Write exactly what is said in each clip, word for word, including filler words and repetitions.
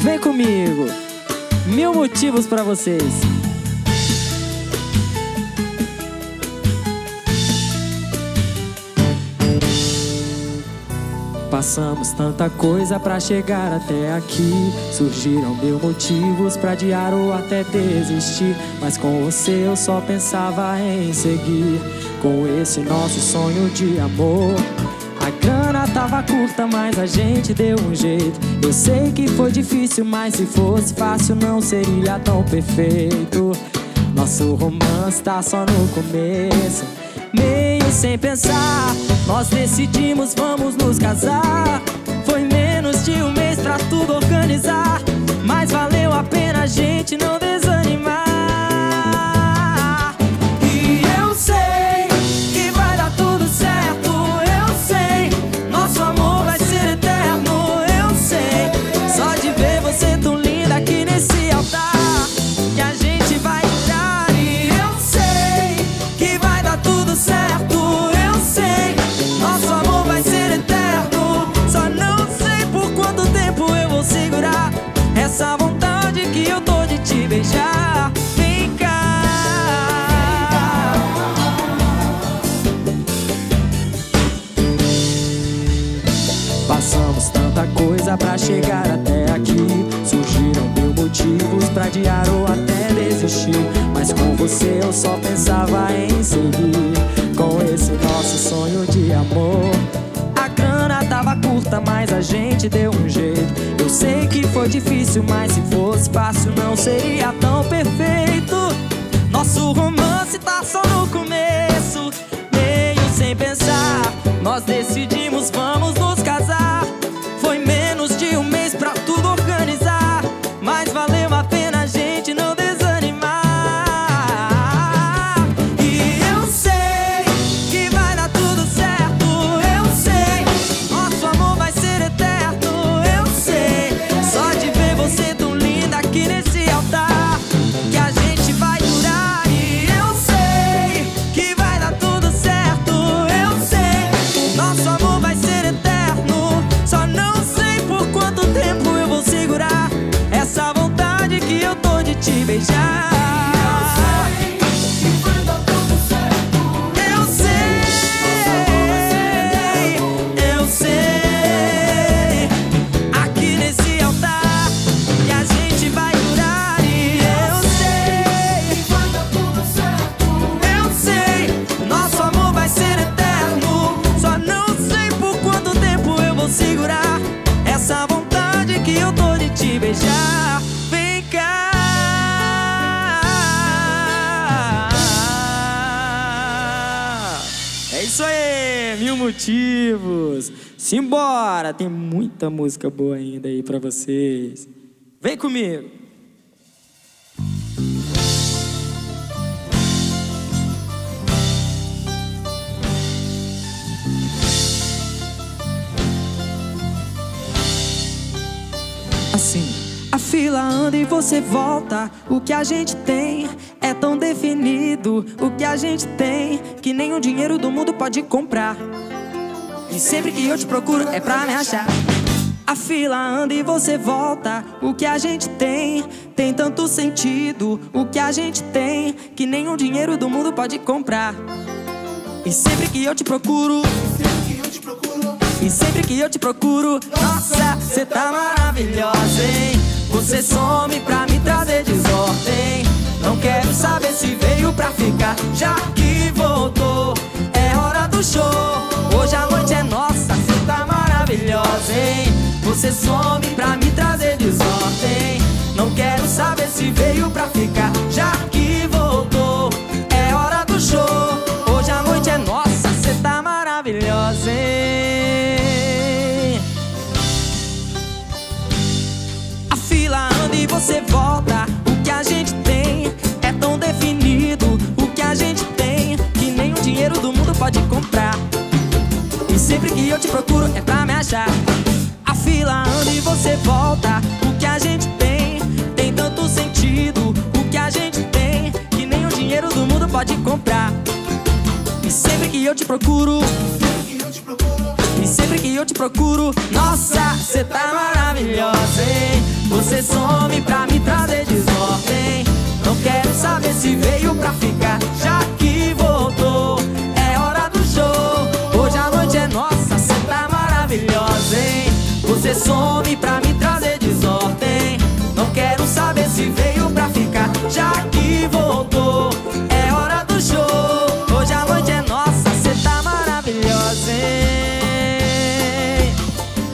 Vem comigo, mil motivos pra vocês. Passamos tanta coisa pra chegar até aqui. Surgiram mil motivos pra adiar ou até desistir, mas com você eu só pensava em seguir com esse nosso sonho de amor. A grana tava curta, mas a gente deu um jeito. Eu sei que foi difícil, mas se fosse fácil não seria tão perfeito. Nosso romance tá só no começo. Meio sem pensar, nós decidimos, vamos nos casar. Foi menos de um mês pra tudo organizar, mas valeu a pena a gente não desanimar. E eu sei que vai dar tudo certo, eu sei, nosso amor vai ser eterno, eu sei. Só de ver você tão linda aqui nesse altar, que a gente vai entrar. E eu sei que vai dar tudo certo, eu sei, nosso amor vai ser eterno. Só não sei por quanto tempo eu vou segurar essa vontade que eu tô de te beijar. Vem cá. Passamos tanta coisa pra chegar até aqui. Surgiram mil motivos pra adiar ou até desistir, mas com você eu só pensava em seguir com esse nosso sonho de amor. A grana tava curta, mas a gente deu um jeito. Eu sei que foi difícil, mas se fosse fácil não seria tão perfeito. Nosso romance tá só no começo. Meio sem pensar, nós decidimos, vamos nos casar. Foi menos de um mês pra tudo organizar, mas valeu a pena a gente não desanimar. E eu sei que vai dar tudo certo, eu sei, nosso amor vai ser eterno, eu sei. Só de ver você tão linda aqui nesse altar, que a gente vai durar. E eu sei que vai dar tudo certo, eu sei, nosso amor vai ser eterno. Só não sei por quanto tempo eu vou segurar essa vontade que eu tô de te beijar. Eu sei, eu sei, aqui nesse altar, que a gente vai durar. E eu sei, eu sei, nosso amor vai ser eterno. Só não sei por quanto tempo eu vou segurar essa vontade que eu tô de te beijar. Vem cá. É isso aí, mil motivos. Simbora, tem muita música boa ainda aí pra vocês. Vem comigo. Assim, a fila anda e você volta. O que a gente tem é tão definido. O que a gente tem que nem o dinheiro do mundo pode comprar. E sempre que eu te procuro é pra me achar. A fila anda e você volta. O que a gente tem tem tanto sentido. O que a gente tem que nem o dinheiro do mundo pode comprar. E sempre que eu te procuro, e sempre que eu te procuro, nossa, cê tá maravilhosa, hein? Você some pra me trazer desordem. Não quero saber se veio pra ficar, já que voltou. É hora do show, hoje a noite é nossa, cê tá maravilhosa, hein? Você some pra me trazer desordem. Não quero saber se veio pra ficar, já que voltou. É hora do show, hoje a noite é nossa, cê tá maravilhosa, hein? A fila anda e você volta. O que a gente tem é tão definido. O que a gente tem que nem o dinheiro do mundo pode comprar. E sempre que eu te procuro é pra me achar. A fila anda e você volta. O que a gente tem tem tanto sentido. O que a gente tem que nem o dinheiro do mundo pode comprar. E sempre que eu te procuro, e sempre que eu te procuro, nossa, cê tá maravilhosa, hein? Você some pra me trazer desordem. Não quero saber se veio pra ficar, já que voltou. É hora do show, hoje a noite é nossa, cê tá maravilhosa, hein? Você some pra me trazer desordem. Não quero saber se veio pra ficar, já que voltou. É hora do show, hoje a noite é nossa, cê tá maravilhosa, hein?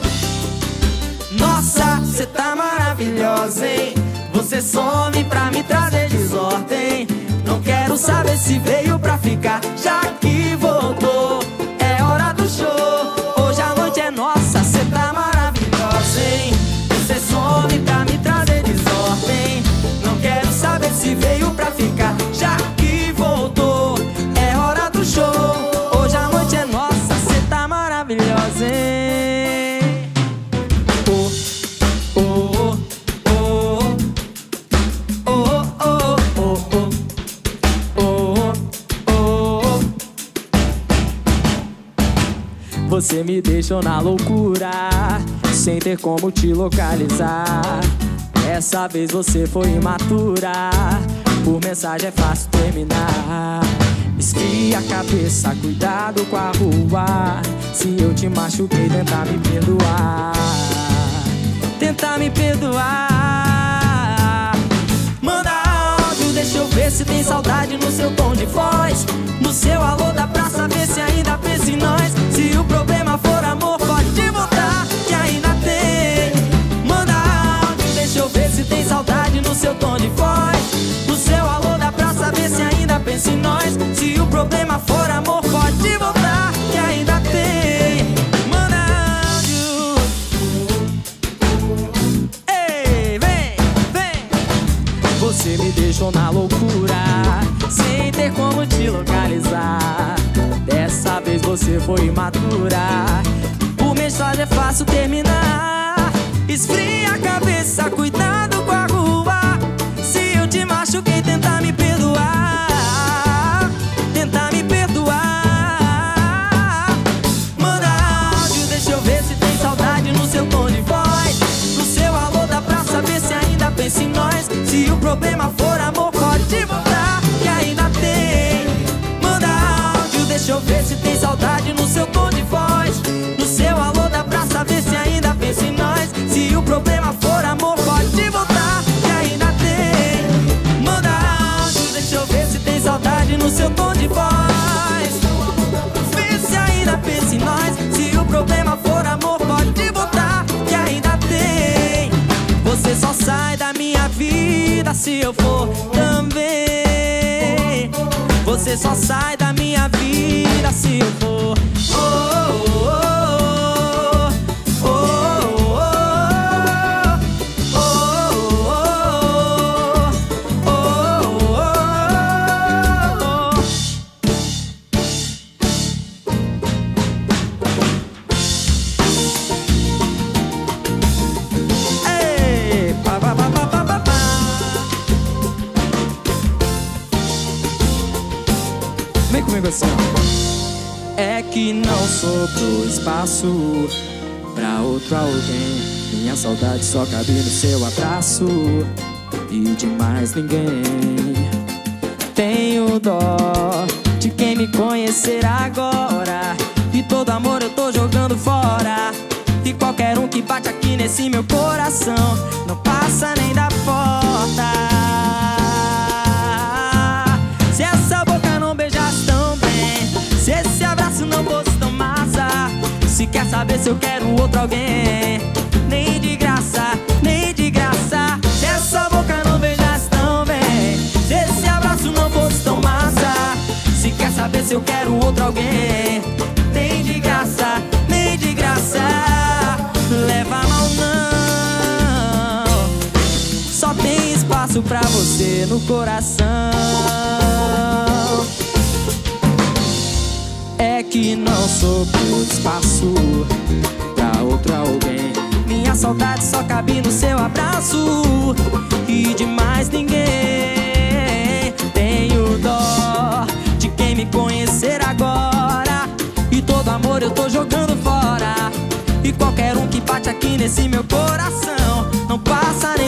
Nossa, cê tá maravilhosa, hein? Você some pra me trazer desordem. Não quero saber se veio pra ficar, já que voltou. É hora do show, hoje a noite é nossa, cê tá maravilhosa, hein? Você some pra me trazer desordem. Não quero saber se veio pra ficar, já que voltou. É hora do show, hoje a noite é nossa, cê tá maravilhosa, hein? Oh, oh, oh, oh, oh, oh, oh, oh, oh. Você me deixou na loucura, sem ter como te localizar. Dessa vez você foi imatura, por mensagem é fácil terminar. Esfria a cabeça, cuidado com a rua. Se eu te machuquei, tenta me perdoar. Tenta me perdoar. Manda áudio, deixa eu ver se tem saudade no seu tom de voz. No seu alô dá pra saber se ainda pensa em nós. Se o problema for amor, pode voltar, que ainda tem. Manda áudio, deixa eu ver se tem saudade no seu tom de voz. No seu alô dá pra saber se ainda pensa em nós. Se o problema for amor, pode voltar, que ainda tem. Manda áudio. Ei, vem, vem. Você me deixou na loucura, sem ter como te localizar. Dessa vez você foi imatura, por mensagem é fácil terminar. Esfria a cabeça, cuidado com a rua. Se eu te machuquei, tenta me perdoar. Tenta me perdoar. Manda áudio, deixa eu ver se tem saudade no seu tom de voz. No seu alô dá pra saber se ainda pensa em nós. Se o problema for amor, pode voltar, que ainda tem. Manda áudio, deixa eu ver se tem saudade no seu tom de voz. No seu alô dá pra saber se ainda pensa em nós. Se o problema for amor, pode voltar, que ainda tem. Manda áudio, deixa eu ver se tem saudade no seu tom de voz. Vê se ainda pensa em nós. Se o problema for amor, pode voltar, que ainda tem. Você só sai da minha vida se eu for também. Você só sai da minha vida se eu for. Oh, oh, oh. Vem comigo assim. É que não sobrou espaço pra outro alguém. Minha saudade só cabe no seu abraço e de mais ninguém. Tenho dó de quem me conhecer agora, e todo amor eu tô jogando fora. E qualquer um que bate aqui nesse meu coração não passa nem da porta. Se essa boca não beijasse tão bem, se esse abraço não fosse tão massa, se quer saber se eu quero outro alguém, nem de graça, nem de graça. Se essa boca não beijasse tão bem, se esse abraço não fosse tão massa, se quer saber se eu quero outro alguém, nem de graça, nem de graça. Leva mal não, só tem espaço pra você no coração. É que não sobrou espaço pra outro alguém. Minha saudade só cabe no seu abraço e de mais ninguém. Tenho dó de quem me conhecer agora, e todo amor eu tô jogando fora. E qualquer um que bate aqui nesse meu coração não passa nem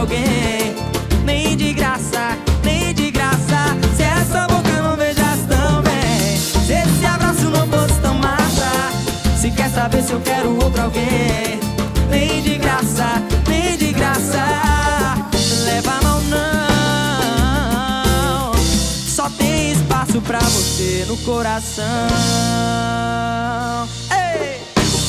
alguém, nem de graça, nem de graça. Se essa boca não beijasse tão bem, se esse abraço não fosse tão massa. Se quer saber se eu quero outro alguém, nem de graça, nem de graça. Leva a mão não, só tem espaço pra você no coração. Ei!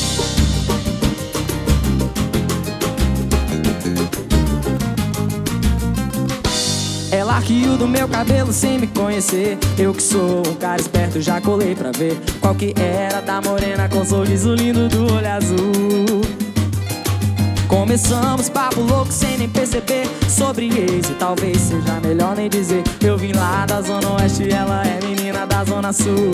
Ela arqueou do meu cabelo sem me conhecer. Eu que sou um cara esperto, já colei pra ver qual que era da morena com sorriso lindo do olho azul. Começamos papo louco sem nem perceber sobre ex, e talvez seja melhor nem dizer. Eu vim lá da zona oeste e ela é menina da zona sul.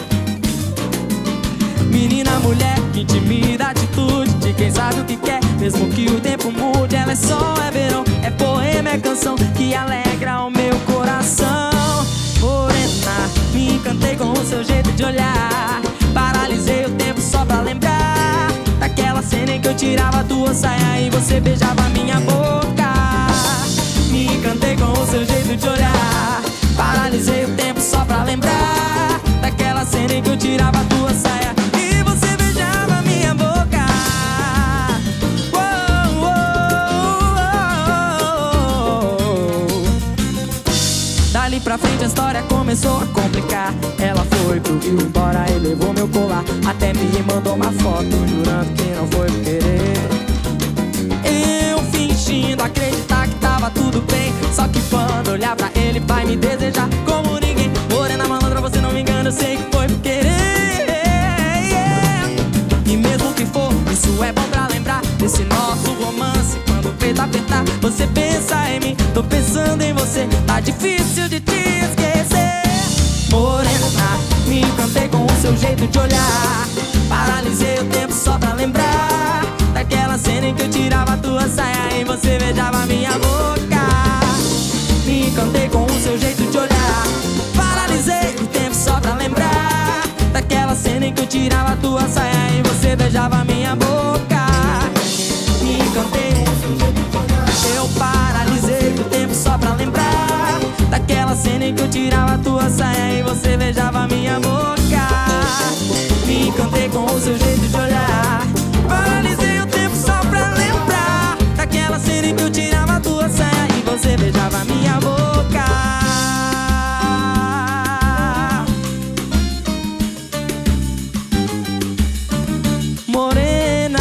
Menina, mulher, que intimida, atitude de quem sabe o que quer, mesmo que o tempo mude. Ela é sol, é verão, é poema, é canção que alegra o meu coração. Morena, me encantei com o seu jeito de olhar, paralisei o tempo só pra lembrar daquela cena em que eu tirava a tua saia e você beijava a minha boca. Me encantei com o seu jeito de olhar, paralisei o tempo só pra lembrar daquela cena em que eu tirava a tua saia e você beijava a minha boca. Oh, oh, oh, oh. Dali pra frente a história começou a complicar. Ela foi pro Rio embora e levou meu colar, até me mandou uma foto jurando que não foi por querer. Eu fingindo acreditar que tava tudo bem, só que quando olhar pra ele vai me desejar como ninguém. Morena malandra, você não me engana, eu sei que foi por querer, yeah. E mesmo que for, isso é bom pra lembrar desse nosso romance. Quando o peito apertar, você pensa em mim, tô pensando em você, tá difícil de te esquecer. Morena, me encantei com o seu jeito de olhar, paralisei o tempo só pra lembrar daquela cena em que eu tirava a tua saia e você beijava a minha boca. Me encantei com o seu jeito de olhar, paralisei o tempo só pra lembrar daquela cena em que eu tirava a tua saia e você beijava a minha boca. Me encantei com o seu jeito de olhar, eu paralisei o tempo só pra lembrar daquela cena em que eu tirava a tua saia e você beijava a minha boca. Me encantei com o seu jeito de olhar, paralisei o tempo só pra lembrar daquela cena em que eu tirava a tua saia e você beijava a minha boca. Morena,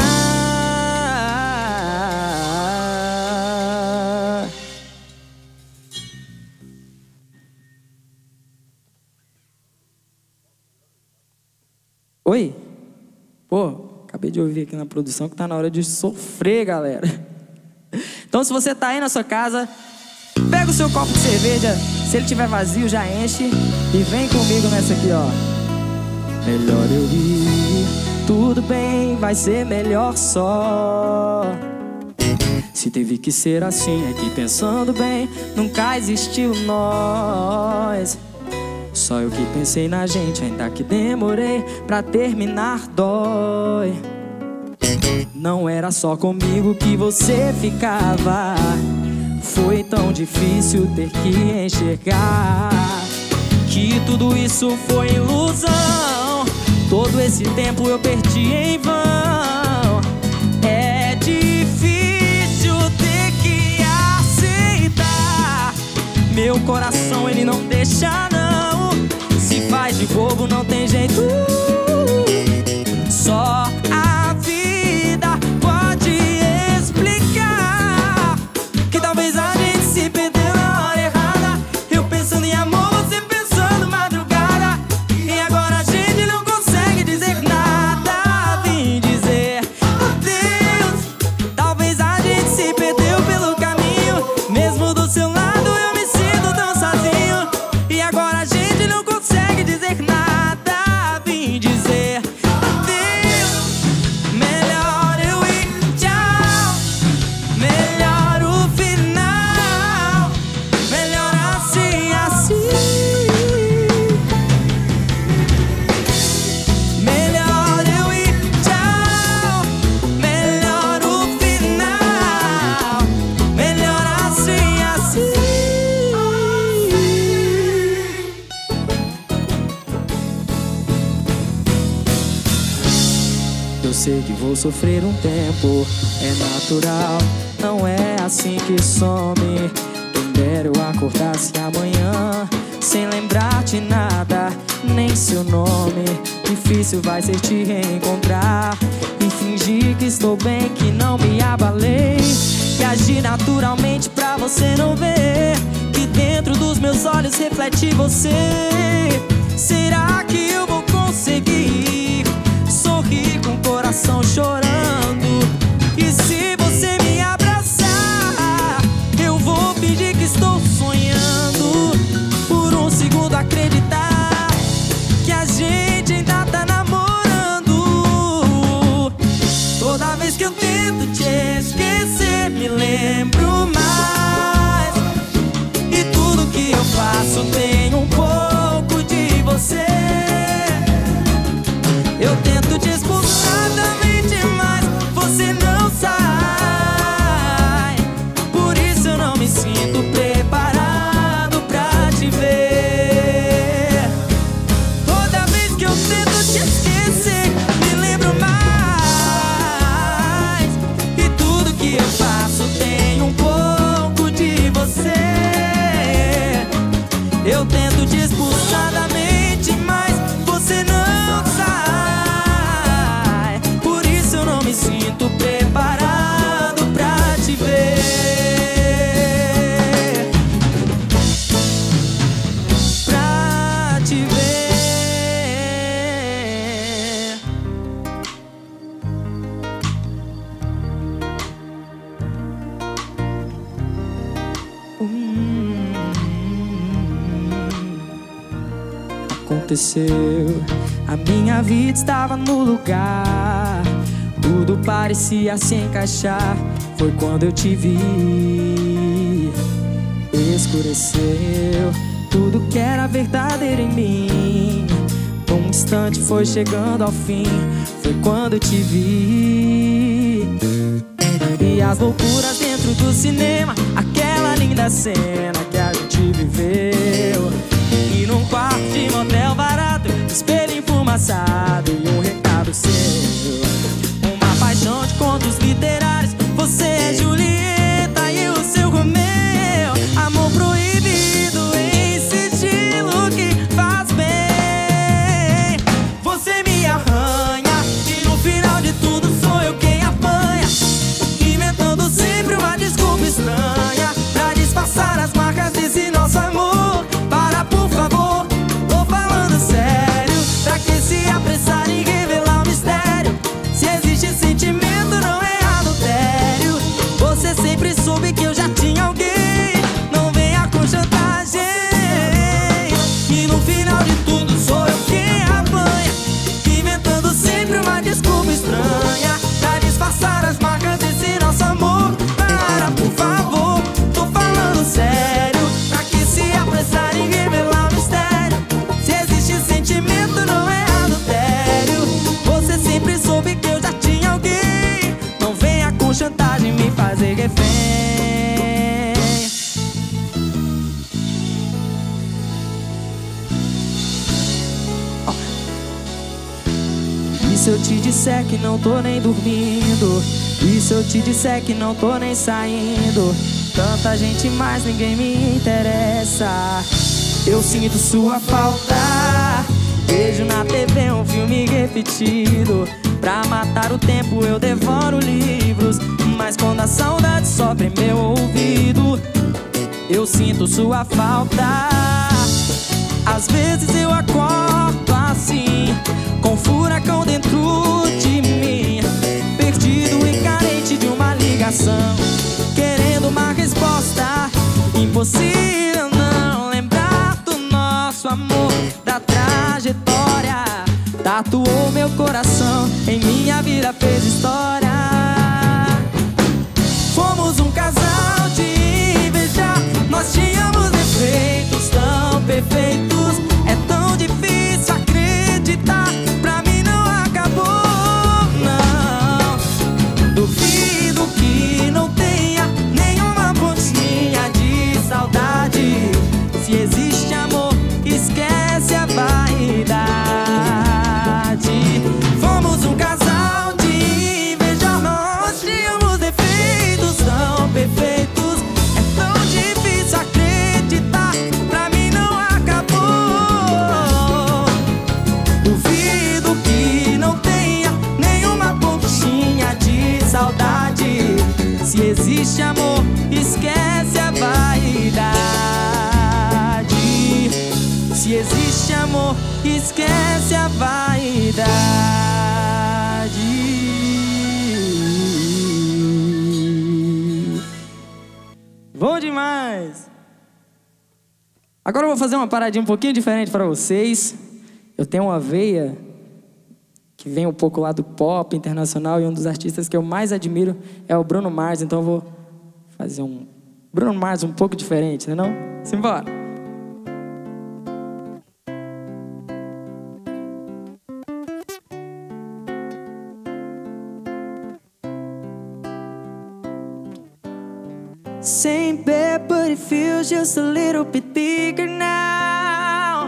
oi? Pô, acabei de ouvir aqui na produção que tá na hora de sofrer, galera. Então se você tá aí na sua casa, pega o seu copo de cerveja, se ele tiver vazio já enche e vem comigo nessa aqui, ó. Melhor eu ir, tudo bem, vai ser melhor só. Se teve que ser assim, é que pensando bem, nunca existiu nós. Só eu que pensei na gente, ainda que demorei pra terminar dói. Não era só comigo que você ficava, foi tão difícil ter que enxergar que tudo isso foi ilusão. Todo esse tempo eu perdi em vão. É difícil ter que aceitar, meu coração ele não deixa não. Se faz de bobo não tem jeito, só a vida pode explicar que talvez a gente se perdeu na hora errada. Eu pensando em amor, você pensando madrugada, e agora a gente não consegue dizer nada. Vim dizer adeus, talvez a gente se perdeu pelo caminho. Mesmo do seu lado eu me sinto tão sozinho, e agora a gente não consegue dizer nada. Vim Eu sei que vou sofrer um tempo, é natural, não é assim que some. Quem dera eu acordasse amanhã sem lembrar de nada, nem seu nome. Difícil vai ser te reencontrar e fingir que estou bem, que não me abalei, e agir naturalmente pra você não ver que dentro dos meus olhos reflete você. Será que eu vou conseguir sorrir com o coração chorando? E se você me abraçar, eu vou fingir que estou sonhando, por um segundo acreditar que a gente ainda tá namorando. Toda vez que eu tento te esquecer, me lembro mais, e tudo que eu faço tem um pouco de você. Eu tento te expulsar da mente, mas você não sai. Por isso eu não me sinto preparado pra te ver. Toda vez que eu tento te esquecer, me lembro mais, e tudo que eu faço tem um pouco de você. Eu tento te expulsar da mente, mas você não sai. Por isso eu não me sinto preparado pra te ver. Pra te ver. Hum, aconteceu, a minha vida estava no lugar, tudo parecia se encaixar. Foi quando eu te vi, escureceu tudo que era verdadeiro em mim. Um instante foi chegando ao fim, foi quando eu te vi. E as loucuras dentro do cinema, aquela linda cena que a gente viveu. E num quarto de motel barato, espelho enfumaçado e um recado seu. Uma paixão de contos literários, você é Julieta e o seu Romeu. Amor proibido em sigilo que faz bem. Você me arranha e no final de tudo sou eu quem apanha, inventando sempre uma desculpa estranha pra disfarçar as marcas desse nosso amor. Para, por favor, tô falando sério, pra que se apressar em revelar o mistério? Se existe sentimento, não é adultério. Você sempre soube que eu já tinha alguém, não venha com chantagem. E no final de tudo sou eu quem apanha, inventando sempre uma desculpa estranha pra disfarçar as marcas desse nosso amor. Para, por favor, tô falando sério, pra que se apressar em revelar o mistério? Se existe sentimento, não é adultério. Você sempre soube que eu já tinha alguém, não venha com chantagem me fazer refém. Oh. E se eu te disser que não tô nem dormindo? E se eu te disser que não tô nem saindo? Tanta gente, mas ninguém me interessa. Eu sinto sua falta, vejo na T V um filme repetido. Pra matar o tempo eu devoro livros, mas quando a saudade sopra em meu ouvido, eu sinto sua falta. Às vezes eu acordo assim, com um furacão dentro de mim, perdido e carente de uma ligação, querendo uma resposta. Impossível não lembrar do nosso amor, da trajetória. Tatuou meu coração, em minha vida fez história. Fomos um casal de invejar, nós tínhamos defeitos tão perfeitos. É tão difícil acreditar, pra mim não acabou, não. Duvido que não tenha nenhuma pontinha de saudade. Se existe amor, esquece a vaidade. Fomos um casal de esquece a vaidade. Bom demais! Agora eu vou fazer uma paradinha um pouquinho diferente para vocês. Eu tenho uma veia que vem um pouco lá do pop internacional, e um dos artistas que eu mais admiro é o Bruno Mars. Então eu vou fazer um Bruno Mars um pouco diferente, né não? Simbora! Same bed, but it feels just a little bit bigger now.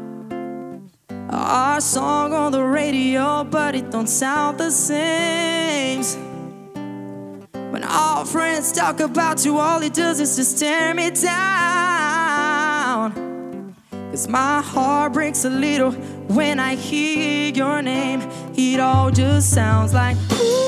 Our song on the radio, but it don't sound the same. When all friends talk about you, all it does is just tear me down. 'Cause my heart breaks a little when I hear your name. It all just sounds like ooh.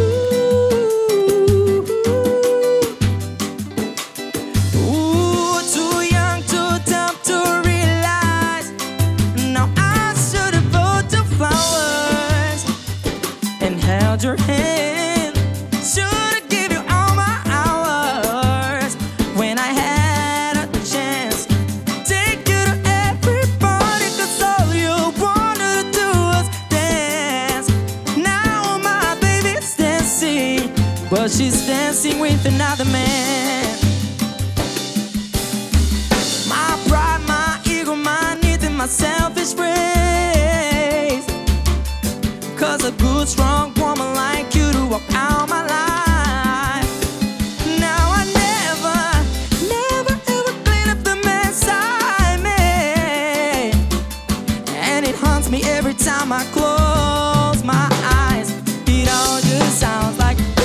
Your hand, should've give you all my hours when I had a chance. Take you to every party, 'cause all you wanted to do was dance. Now my baby's dancing, but she's dancing with another man. My pride, my ego, my needs and my selfish ways. 'Cause a good strong woman like you to walk out my life. Now I never, never ever clean up the mess I made. And it haunts me every time I close my eyes. It all just sounds like ooh,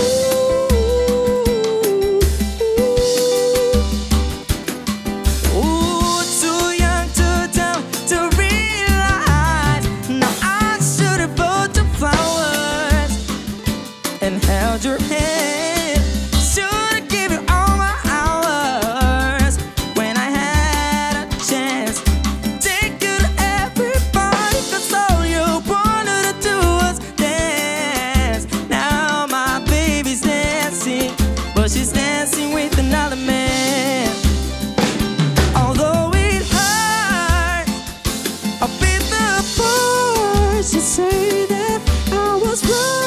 ooh, ooh. Too young, too dumb to realize. Now I should've bought the flowers and held your hand. Should've give you all my hours when I had a chance. Take you to everybody, 'cause all you wanted to do was dance. Now my baby's dancing, but she's dancing with another man. Although it hurts, I'll be the first to say that I was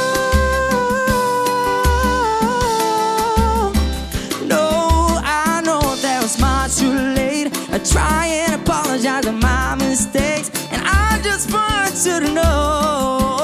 wrong. No, I know that was much too late. I try and apologize for my mistakes, and I just want you to know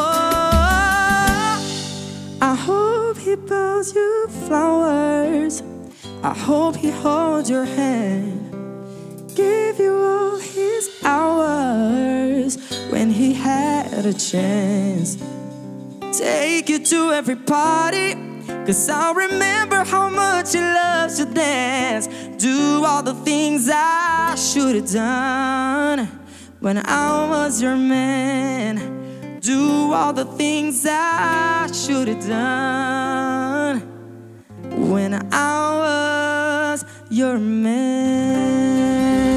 I hope he buys you flowers. I hope he holds your hand, give you all his hours when he had a chance. Take you to every party, 'cause I'll remember how much he loves to dance. Do all the things I should have done when I was your man. Do all the things I should have done when I was your man.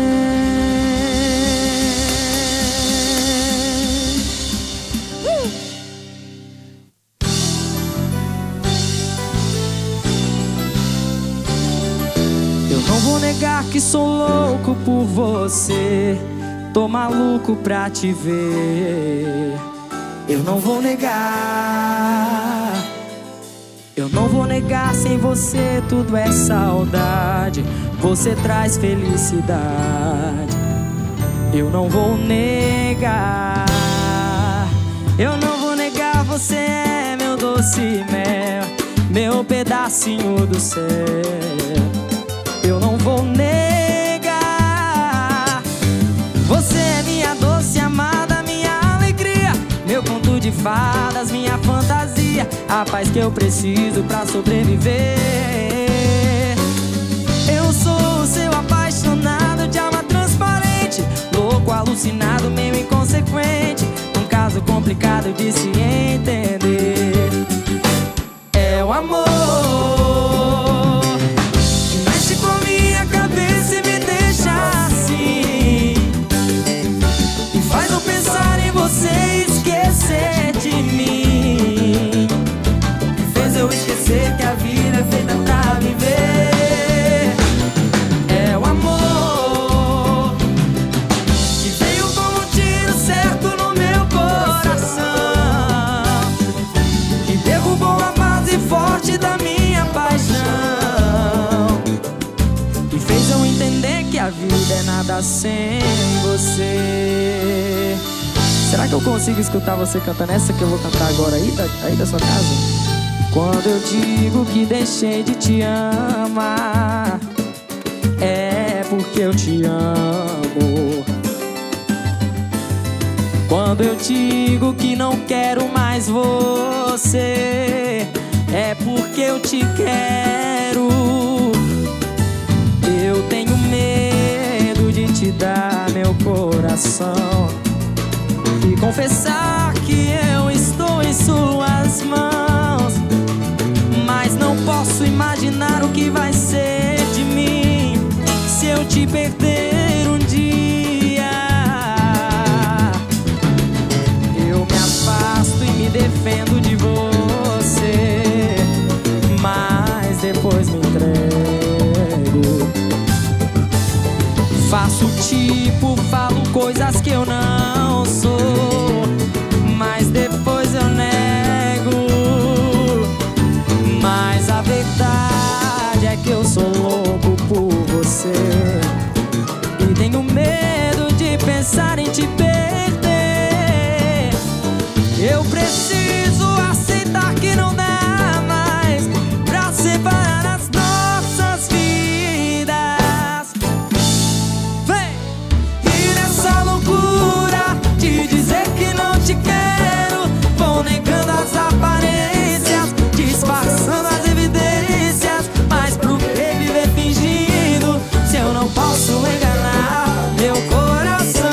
Woo! Eu não vou negar que sou louco por você, tô maluco pra te ver. Eu não vou negar, eu não vou negar, sem você tudo é saudade. Você traz felicidade. Eu não vou negar, eu não vou negar, você é meu doce mel, meu pedacinho do céu. Eu não vou negar, você é minha doce amada, minha alegria, meu conto de fadas, minha fantasia, a paz que eu preciso pra sobreviver. Eu sou o seu apaixonado de alma transparente, louco, alucinado, meio inconsequente, um caso complicado de se entender. É o amor que mexe com minha cabeça e me deixa assim, e faz eu pensar nada sem você. Será que eu consigo escutar você cantando essa que eu vou cantar agora aí da, aí da sua casa? Quando eu digo que deixei de te amar, é porque eu te amo. Quando eu digo que não quero mais você, é porque eu te quero. Eu tenho medo de te dar meu coração e confessar que eu estou em suas mãos, mas não posso imaginar o que vai ser de mim se eu te perder um dia. Eu me afasto e me defendo de você, mas depois me entrego. Faço tipo, falo coisas que eu não sou, mas depois eu nego. Mas a verdade é que eu sou louco por você e tenho medo de pensar em te perder. Eu preciso aceitar que não dá mais pra separar as nossas vidas. Vem! E nessa loucura de dizer que não te quero, vou negando as aparências, disfarçando as evidências. Mas pro que viver fingindo se eu não posso enganar meu coração?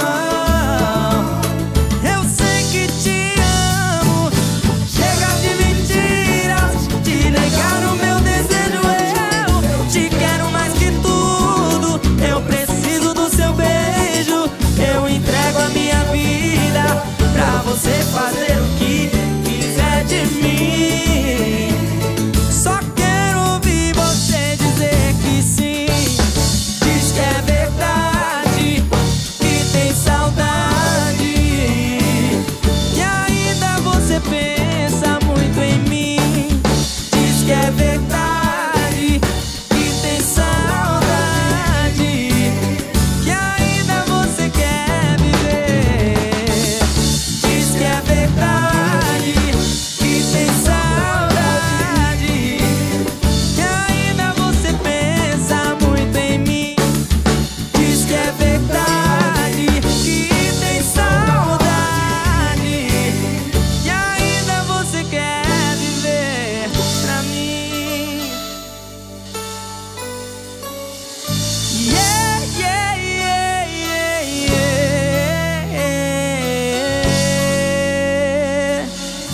Eu sei que te amo, chega de mentiras, de negar o meu desejo. Eu te quero mais que tudo, eu preciso do seu beijo. Eu entrego a minha vida pra você fazer o que quiser de mim. Só quero ouvir você dizer que sim. Diz que é verdade, que tem saudade, que ainda você pensa muito em mim. Diz que é verdade, que tem saudade, que ainda você quer viver. Diz que é verdade, que tem saudade, que ainda você pensa muito em mim. Diz que é verdade, que tem saudade, que ainda você quer viver pra mim. Yeah, yeah, yeah, yeah, yeah.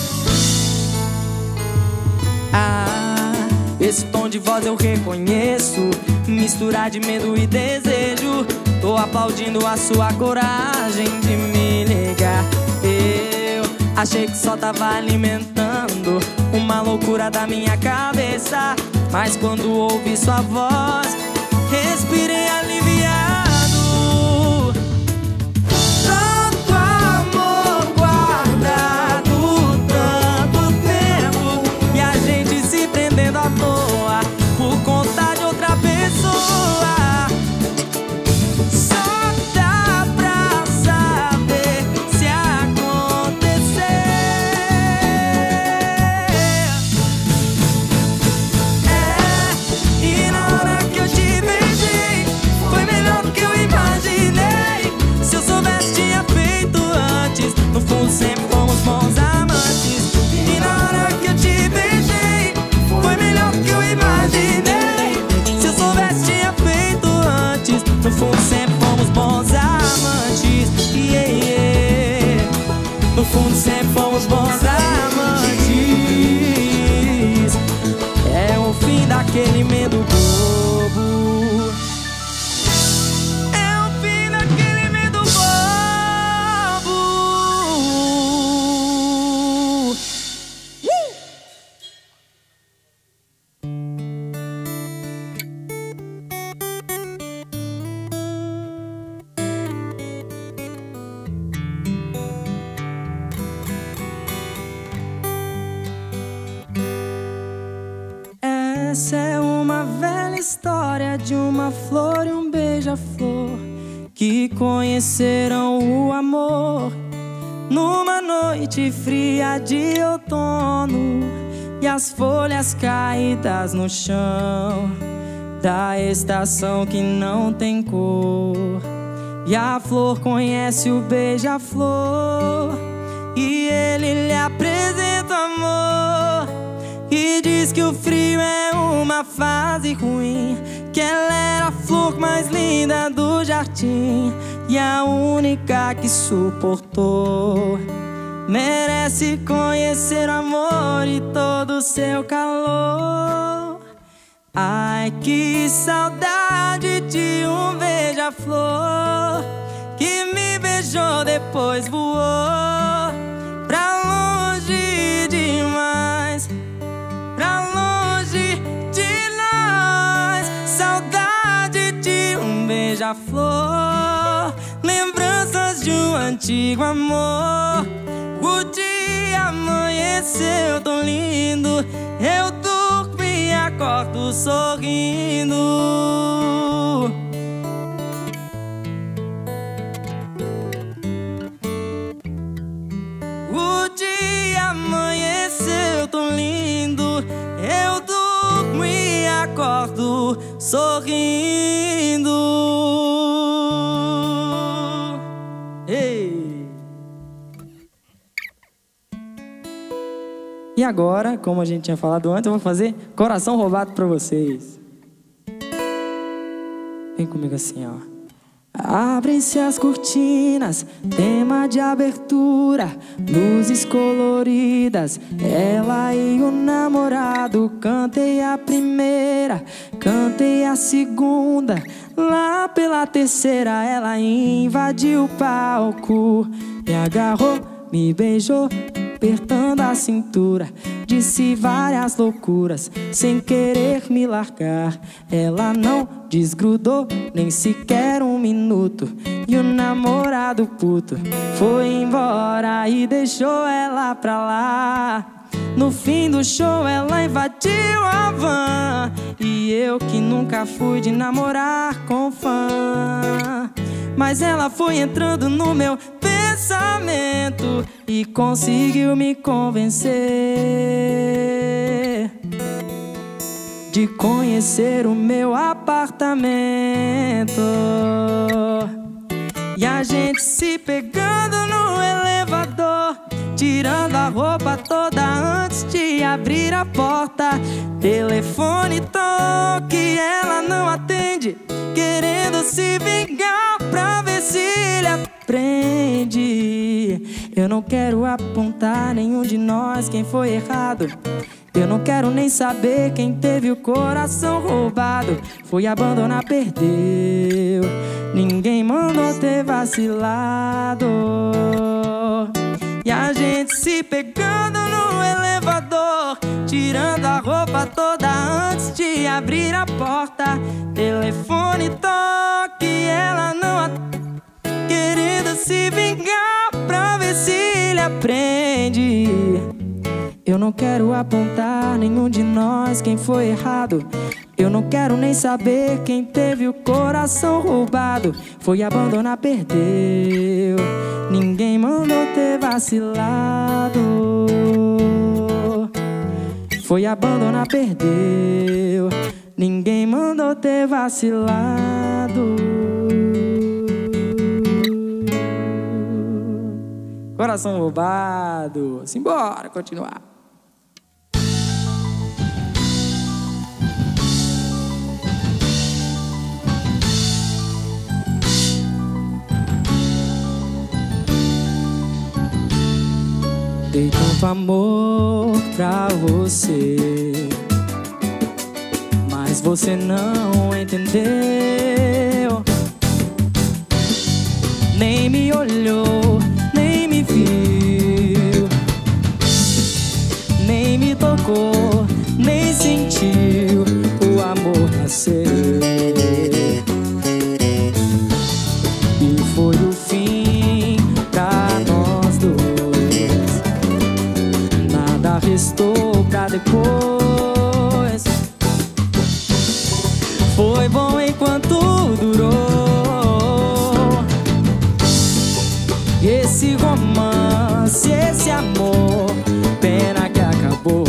Ah, esse tom de voz eu reconheço, mistura de medo e desejo. Tô aplaudindo a sua coragem de me ligar. Eu achei que só tava alimentando uma loucura da minha cabeça, mas quando ouvi sua voz, respirei aliviado. Tanto amor guardado, tanto tempo, e a gente se prendendo à toa por conta de outra pessoa. Só dá pra saber se acontecer. É, e na hora que eu te beijei, foi melhor do que eu imaginei. Se eu soubesse, tinha feito antes. No fundo sempre fomos bons amantes. E na hora que eu te beijei, foi melhor do que eu imaginei. Se eu soubesse, tinha feito antes. No fundo sempre fomos bons amantes. Yeah, yeah. No fundo sempre fomos bons amantes. É o fim daquele medo bobo. É o fim daquele medo bobo. Uh! Essa é uma velha história de uma flor e um beija-flor que conheceram o amor numa noite fria de outono, e as folhas caídas no chão da estação que não tem cor. E a flor conhece o beija-flor, e ele lhe apresenta amor, e diz que o frio é uma fase ruim, que ela era a flor mais linda do jardim e a única que suportou. Merece conhecer o amor e todo o seu calor. Ai, que saudade de um beija-flor que me beijou, depois voou pra longe demais, pra longe de nós. Saudade de um beija-flor, lembranças de um antigo amor. O dia amanheceu tão lindo, eu durmo e acordo sorrindo. O dia amanheceu tão lindo, eu durmo e acordo sorrindo. Ei! E agora, como a gente tinha falado antes, eu vou fazer Coração Roubado pra vocês. Vem comigo assim, ó. Abrem-se as cortinas, tema de abertura, luzes coloridas, ela e o namorado. Cantei a primeira, cantei a segunda, lá pela terceira ela invadiu o palco, me agarrou, me beijou, apertando a cintura, disse várias loucuras sem querer me largar. Ela não desgrudou nem sequer um minuto, e o namorado puto foi embora e deixou ela pra lá. No fim do show ela invadiu a van, e eu que nunca fui de namorar com fã, mas ela foi entrando no meu pensamento e conseguiu me convencer de conhecer o meu apartamento. E a gente se pegando no elevador, tirando a roupa toda antes de abrir a porta. Telefone toque, ela não atende, querendo se vingar pra ver se ele aprende. Eu não quero apontar nenhum de nós quem foi errado, eu não quero nem saber quem teve o coração roubado. Foi abandonar, perdeu, ninguém mandou ter vacilado. E a gente se pegando no elevador, tirando a roupa toda antes de abrir a porta. Telefone toque, ela não atende, querendo se vingar pra ver se ele aprende. Eu não quero apontar nenhum de nós quem foi errado, eu não quero nem saber quem teve o coração roubado. Foi abandonar, perdeu, ninguém mandou ter vacilado. Foi abandonar, perdeu, ninguém mandou ter vacilado. Coração roubado. Simbora, continuar. Dei tanto amor pra você, mas você não entendeu, nem me olhou, nem me viu, nem me tocou, nem sentiu o amor nascer. E foi o fim pra nós dois, nada restou pra depois. Foi bom enquanto durou, amor, pena que acabou.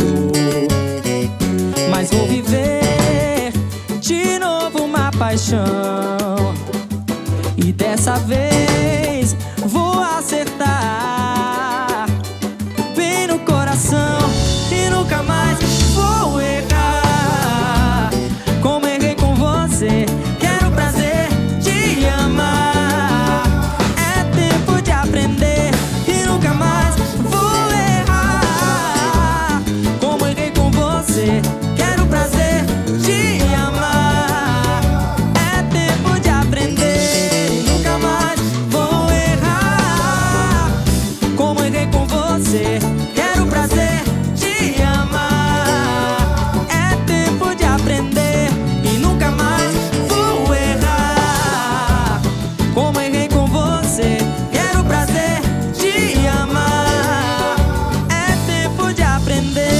Mas vou viver de novo uma paixão, e dessa vez vou acertar bem no coração e nunca mais vou errar. Como errei com você, quero o prazer de amar. É tempo de aprender e nunca mais vou errar. Como errei com você, quero o prazer de amar. É tempo de aprender e nunca mais vou errar. Como errei com você, quero o prazer de amar. É tempo de aprender e nunca mais vou errar. Como errei com você, quero o prazer de amar. É tempo de aprender.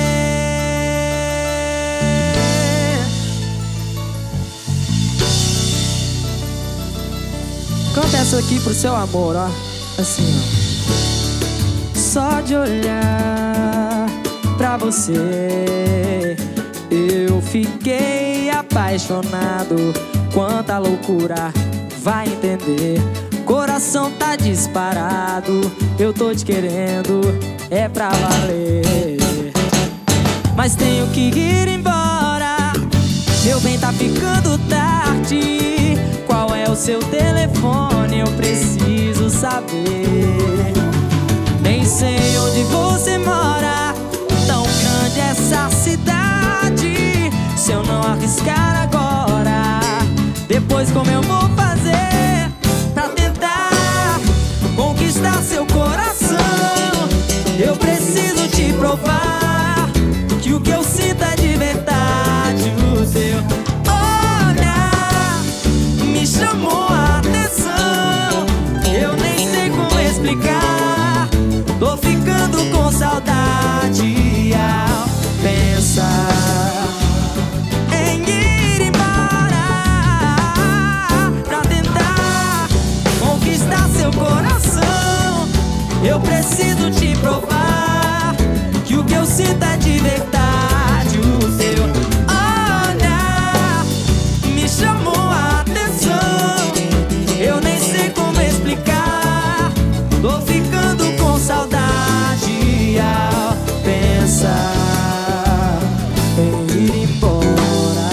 Canta essa aqui pro seu amor, ó. Assim, ó. Só de olhar pra você eu fiquei apaixonado. Quanta loucura, vai entender. Coração tá disparado, eu tô te querendo, é pra valer. Mas tenho que ir embora, meu bem, tá ficando tarde. Qual é o seu telefone? Eu preciso saber. Nem sei onde você mora, tão grande essa cidade. Se eu não arriscar agora, depois como eu vou fazer pra tentar conquistar seu coração? Eu preciso te provar que o que eu sinto é de verdade. O seu olhar me chamou a atenção, eu nem sei como explicar. Tô ficando com saudade ao pensar em ir embora pra tentar conquistar seu coração. Eu preciso te provar que o que eu sinto é de verdade. O seu olhar me chamou a atenção, eu nem sei como explicar. Tô ficando com saudade ao pensar em ir embora.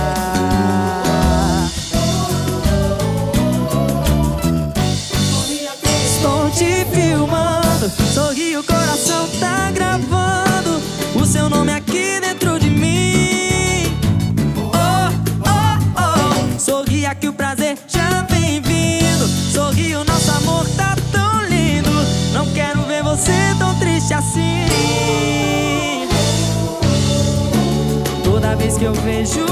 Estou te filmando, sorri, o coração tá gravando o seu nome aqui dentro de mim. Oh, oh, oh. Sorri aqui, o prazer já vem vindo. Sorri, o nosso amor tá tão lindo. Não quero ver você tão triste assim. Toda vez que eu vejo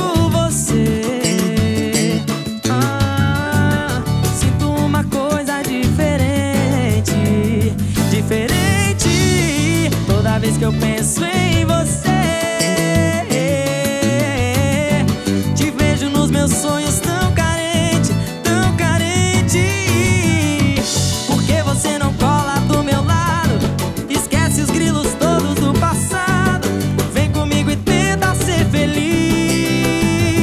você, ah, sinto uma coisa diferente, diferente. Toda vez que eu penso em você, te vejo nos meus sonhos tão carente, tão carente. Por que você não cola do meu lado? Esquece os grilos todos do passado. Vem comigo e tenta ser feliz.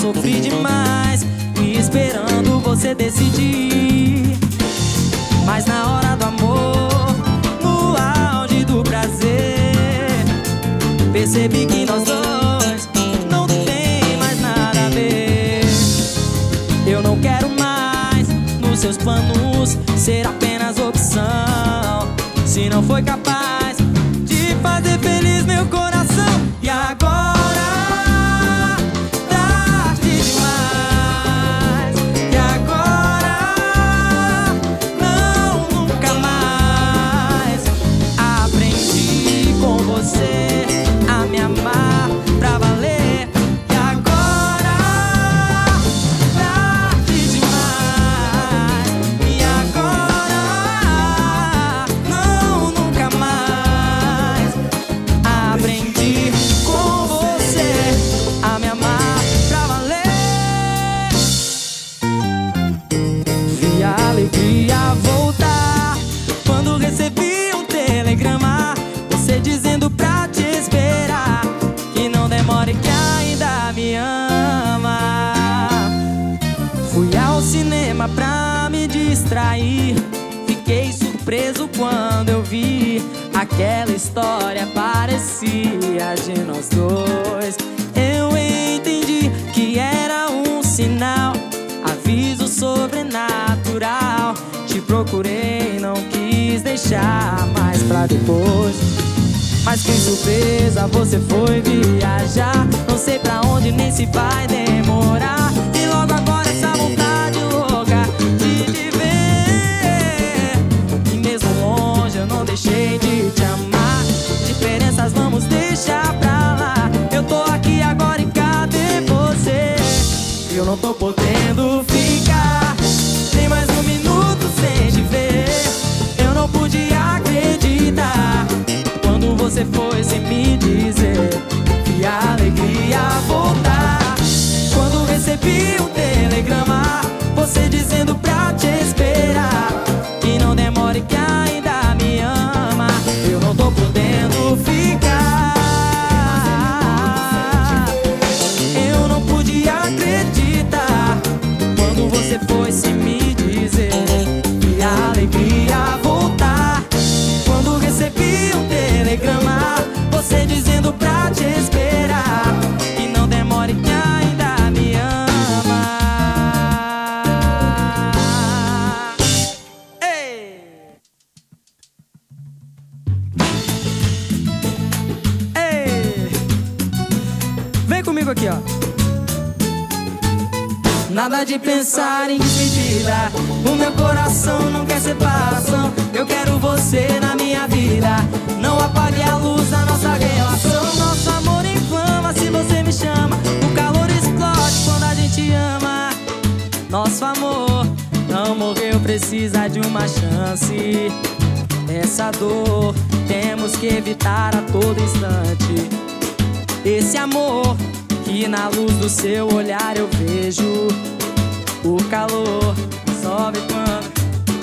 sofri demais, me esperando você decidir. Mas na hora do amor, no auge do prazer, percebi que nós dois não tem mais nada a ver. Eu não quero mais nos seus planos ser apenas opção, se não foi capaz de fazer feliz meu coração. E agora, tarde demais. E agora, não, nunca mais. Aprendi com você a me amar pra valer. E agora, tarde demais. E agora, não, nunca mais. Aprendi com você a me amar pra valer. Vi a alegria voltar quando recebi um telegrama, você dizendo pra te esperar, que não demore que ainda me ama. Fui ao cinema pra me distrair, fiquei surpreso quando eu vi aquela história parecia de nós dois. Eu entendi que era um sinal, aviso sobrenatural. Te procurei, não quis deixar mais pra depois, mas que surpresa, você foi viajar. Não sei pra onde nem se vai demorar, e logo agora essa vontade louca de te ver. E mesmo longe eu não deixei de te amar. Diferenças vamos deixar pra lá. Eu tô aqui agora e cadê você? Eu não tô podendo ficar nem mais um minuto sem te ver. Eu não podia acreditar quando você foi sem me dizer. E a alegria voltar quando recebi um telegrama, você dizendo pra te esperar, que não demore que ainda me ama. Eu não tô podendo ficar. Eu não podia acreditar quando você foi sem me dizer. E a alegria voltar quando recebi um telegrama, você dizendo pra te esperar, que não demore que ainda me ama. Ei! Ei! Vem comigo aqui, ó. Nada de pensar em despedida, o meu coração não quer separação. Eu quero você na minha vida, não apague a luz da nossa relação. Nosso amor inflama se você me chama, o calor explode quando a gente ama. Nosso amor não morreu, precisa de uma chance. Essa dor temos que evitar a todo instante. Esse amor que na luz do seu olhar eu vejo, o calor sobe quando...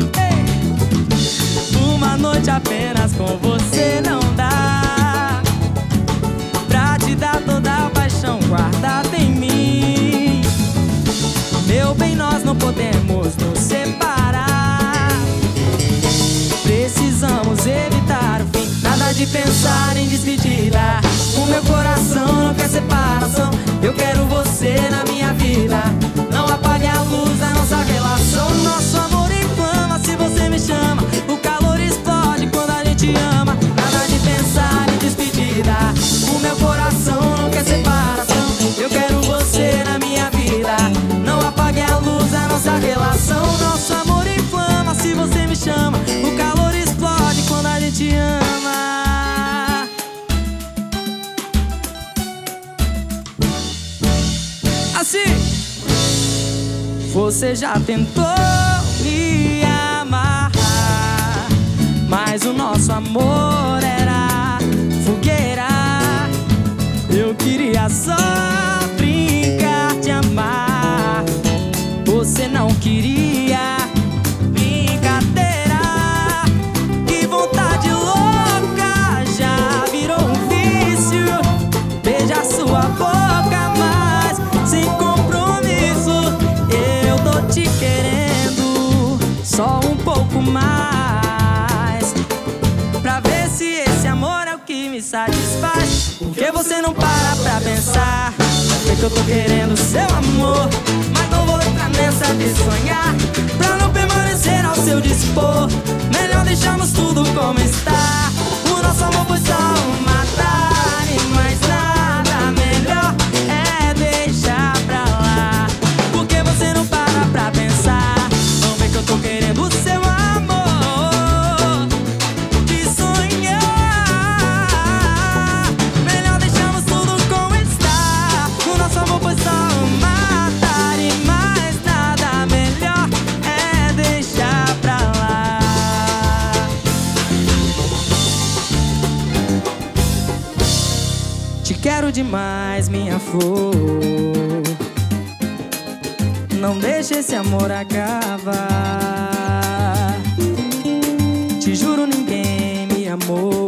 Ei! Uma noite apenas com você não dá pra te dar toda a paixão guardada em mim. Meu bem, nós não podemos nos separar, precisamos evitar o fim. Nada de pensar em despedida, o meu coração não quer separação. Eu quero você na minha vida, não apague a luz da nossa relação. Nosso amor inflama se você me chama, o calor explode quando a gente ama. Nada de pensar em despedida, o meu coração não quer separação. Eu quero você na minha vida, não apague a luz da nossa relação. Nosso amor inflama se você me chama, o calor explode quando a gente ama. Assim, você já tentou me amarrar, mas o nosso amor era fogueira. Eu queria só brincar, te amar, você não queria. Brincadeira, que vontade louca, já virou um vício. Beija sua boca, mas sem compromisso. pouco mais, pra ver se esse amor é o que me satisfaz. Porque você não para pra pensar, sei que eu tô querendo seu amor, mas não vou entrar nessa de sonhar, pra não permanecer ao seu dispor. Melhor deixarmos tudo como está. O nosso amor foi só uma tarde, mais nada melhor é deixar pra lá. Porque você não para pra pensar, não vê que eu tô querendo o seu amor, de sonhar. Melhor deixarmos tudo como está. O nosso amor foi só uma tarde, mais nada melhor é deixar pra lá. Te quero demais, minha flor, não deixa esse amor acabar. Te juro, ninguém me amou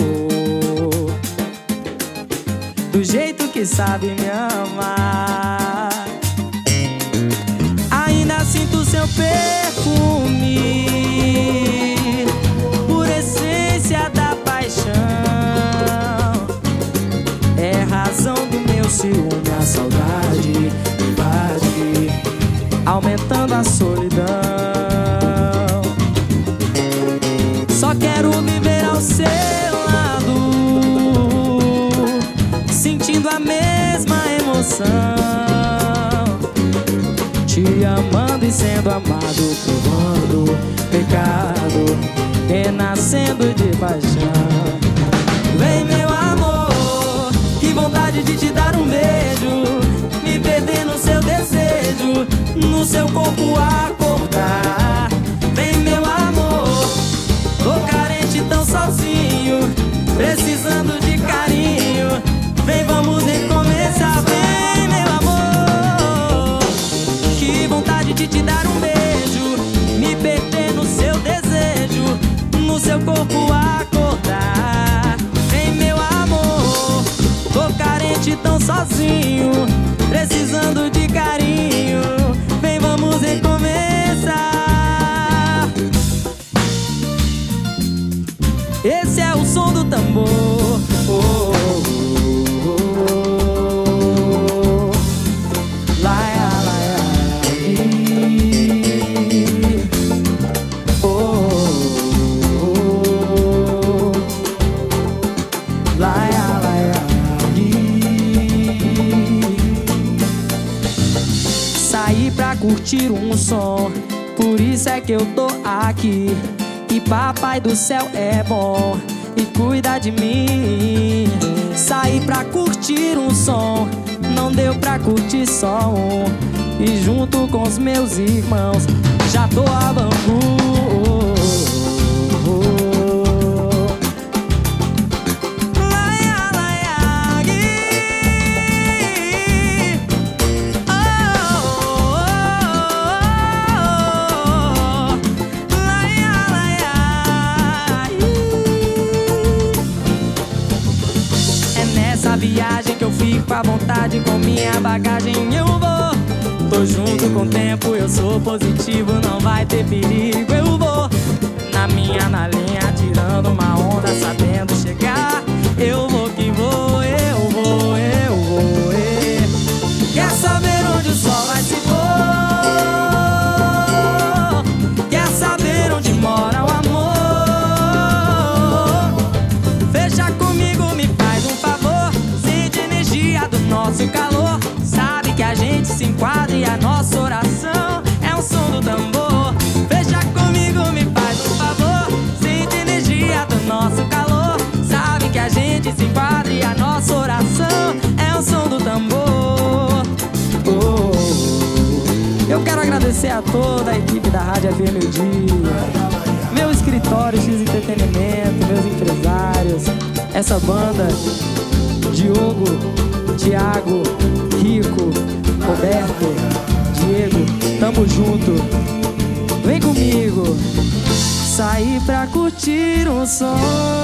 do jeito que sabe me amar. Ainda sinto seu perfume, por essência da paixão. É razão do meu ciúme, a saudade invade, aumentando a solidão. Só quero viver ao seu lado, sentindo a mesma emoção, te amando e sendo amado, provando pecado, renascendo de paixão. Vem, meu amor, que vontade de te dar um beijo, me perder no seu desejo, no seu corpo acordar. Vem, meu amor, tô carente, tão sozinho, precisando de carinho. Vem, vamos recomeçar. Vem, meu amor, que vontade de te dar um beijo, me perder no seu desejo, no seu corpo acordar. Vem, meu amor, tô carente, tão sozinho, precisando de carinho. Vem, vamos recomeçar. Esse é o som do tambor. Oh, oh, oh, oh. Laia, laia, ih. Oh, oh, oh. Laia, laia, ih. Saí pra curtir um som, por isso é que eu tô aqui. E papai do céu é bom e cuida de mim. Saí pra curtir um som, não deu pra curtir só um. E junto com os meus irmãos já tô a bambu. Viagem que eu fico à vontade, com minha bagagem eu vou. Tô junto com o tempo, eu sou positivo, não vai ter perigo. Eu vou na minha, na linha, tirando uma onda, sabendo chegar. Eu vou que vou, eu vou, eu vou, eu. Quer saber onde o sol vai se pôr? Quer saber onde mora o amor? Fecha comigo, me faz um favor, do nosso calor, sabe que a gente se enquadra e a nossa oração é o som do tambor. Fecha comigo, me faz um favor, sente energia do nosso calor, sabe que a gente se enquadra e a nossa oração é o som do tambor. Oh, eu quero agradecer a toda a equipe da Rádio F M O Dia, meu escritório X Entretenimento, meus empresários, essa banda, Diogo, Thiago, Rico, Roberto, Diego, tamo junto. Vem comigo, sair pra curtir um som.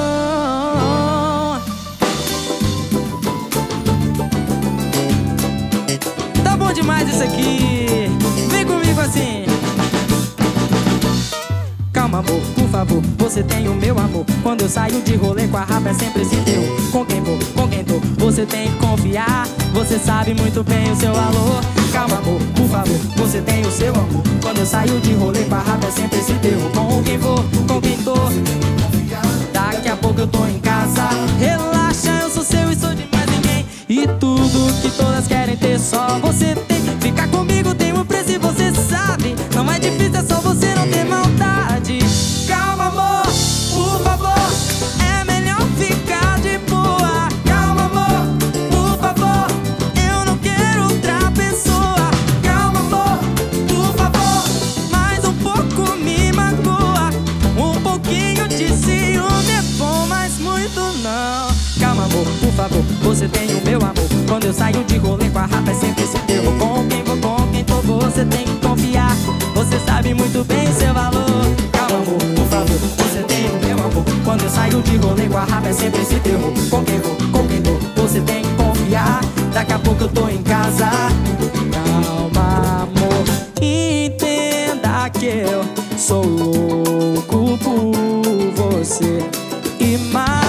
Tá bom demais isso aqui. Vem comigo assim. Calma, amor, por favor, você tem o meu amor. Quando eu saio de rolê com a rapa é sempre esse teu. Com quem vou, com quem tô, você tem que confiar. Você sabe muito bem o seu valor. Calma amor, por favor, você tem o seu amor. Quando eu saio de rolê com a rapa é sempre esse teu. Com quem vou, com quem tô, daqui a pouco eu tô em casa. Relaxa, eu sou seu e sou de mais ninguém. E tudo que todas querem ter só você tem. Ficar comigo tem um preço e você sabe. Não é difícil, é só você não ter maldade. Calma amor, por favor, é melhor ficar de boa. Calma amor, por favor, eu não quero outra pessoa. Calma amor, por favor, mais um pouco me magoa. Um pouquinho de ciúme é bom, mas muito não. Calma amor, por favor, você tem o meu amor. Quando eu saio de rolê com a rapa é sempre esse teu. Com quem vou, com quem tô, você tem que confiar. Você sabe muito bem o seu valor. Calma amor, por favor, você tem o meu amor. Quando eu saio de rolê com a rapa é sempre esse teu. Com quem vou, com quem tô, você tem que confiar. Daqui a pouco eu tô em casa. Calma amor, entenda que eu sou louco por você. E mais